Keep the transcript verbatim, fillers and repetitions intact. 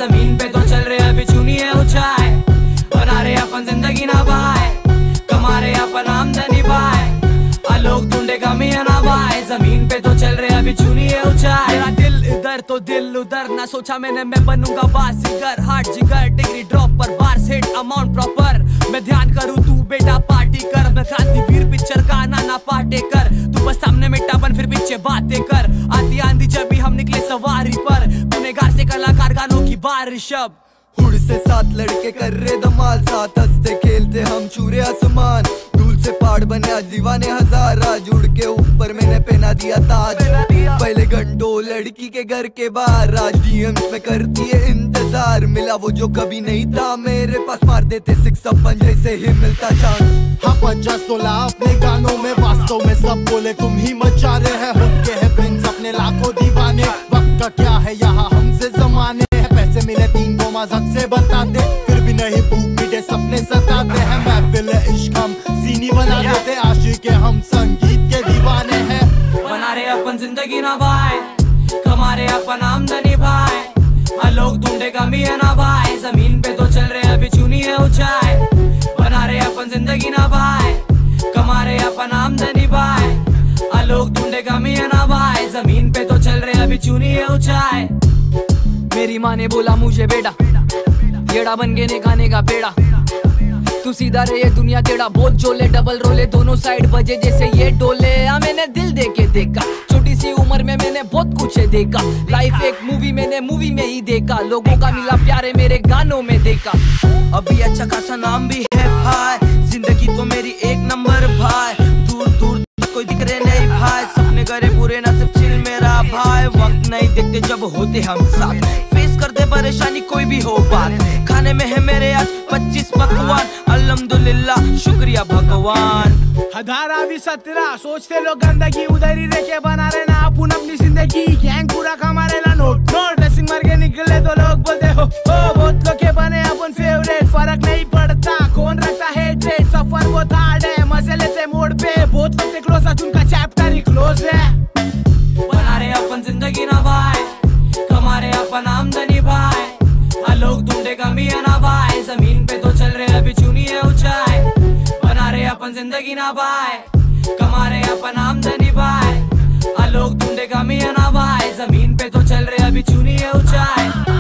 जमीन पे तो चल रहे अभी चुनी है ऊंचाई। बना रहे अपन जिंदगी ना भाई, कमा रहे अपन आमदनी भाई। आ लोग ढूंढे कमी है ना भाई, जमीन पे तो चल रहे अभी चुनी है ऊंचाई। मेरा दिल इधर तो दिल उधर, ना सोचा मैंने मैं बनूंगा बाजीगर। हार्ट जिगर डिग्री ड्रॉप पर बार सेट अमाउंट प्रॉपर। मैं ध्यान करूँ तू बेटा पार्टी कर, मैं क्रांतिवीर पिक्चर का नाना पाटे कर। तू बस सामने मिट्टा बन फिर पीछे बातें कर। आती आंधी जब भी हम निकले सवारी पर, गुनहगार से कलाकार गानों की बारिश। अब हुड़ से सात लड़के कर रहे धमाल, साथ हंसते खेलते हम छूरे आसमान। धूल से पहाड़ बने आज दीवाने हजार, आज उड़ के ऊपर मैंने पहना दिया ताज। पहले घंटों लड़की के घर के बाहर, आज डीएम्स में करती है इंतजार। मिला वो जो कभी नहीं था मेरे पास, मार देते सिक्स अपन जैसे ही मिलता चांस। हाँ पचास तोला अपने गानों में, वास्तव में सब बोले तुम ही मचा रहे हैं। हुक्के है प्रिंस अपने लाखों दीवाने, वक्त का क्या है यहाँ हमसे जमाने हैं। पैसे मिले तीन को मजाक से बताते, फिर भी नहीं भूख मिटे सपने सताते हैं। महफिल इश्क हम सीनी बना देते, आशिक हम संगीत के दीवाने हैं। बना रहे अपन जिंदगी ना भाई, कमा रहे अपन आमदनी भाई। हाँ लोग ढूंढे कमी है ना भाई, जमीन पे तो चल रहे अभी चुनी है ऊंचाई। बना रहे अपन जिंदगी ना भाई, कमा रहे अपन आमदनी भाई। हाँ लोग ढूंढे कमी है ना भाई, जमीन पे तो चल रहे अभी चुनी है ऊंचाई। मेरी माँ ने बोला मुझे बेटा, येड़ा बन के ने खाने का पेड़ा। तू सीधा रहे ये दुनिया टेढ़ा, बहुत जोले डबल रोले दोनों साइड बजे जैसे ये डोले। आ मैंने दिल दे के देखा, छोटी सी उम्र में मैंने बहुत कुछ देखा। लाइफ एक मूवी मैंने मूवी में ही देखा, लोगों का मिला प्यारे मेरे गानों में देखा। अभी अच्छा खासा नाम भी है भाई, जिंदगी तो मेरी एक नंबर भाई। दूर दूर कोई दिख रहे नहीं भाई, सपने करे पूरे ना सिर्फ चिल मेरा भाई। वक्त नहीं देखते जब होते हम साथ, फेस करते परेशानी कोई भी हो बात। खाने में है मेरे आज पच्चीस पकवान, अल्हम्दुलिल्लाह शुक्रिया भगवान। हजारा भी सत्रह सोचते लोग गंदगी, उधर ही रह के बना रहे ना अपन अपनी जिंदगी। गैंग पूरा कमा रहे ना नोट नोट, ड्रेसिंग मार के निकले तो लोग बोलते हो ओ बहुत लोग के बने अपन फेवरेट। फर्क नहीं पड़ता कौन रखता है ट्रेड, सफर बहुत हार्ड है मजे लेते मोड़ पे। बहुत लोग क्लोज आज उनका चैप्टर ही क्लोज है। बना रहे अपन जिंदगी ना भाई, कमा रहे अपन आमदनी भाई। हाँ लोग ढूंढे कमी है ना भाई, जमीन पे तो चल रहे अभी चुनी है ऊंचाई। बना रहे अपन जिंदगी ना भाई, कमा रहे अपन आमदनी भाई। हाँ लोग ढूंढे कमी है ना भाई, जमीन पे तो चल रहे अभी चुनी है ऊंचाई।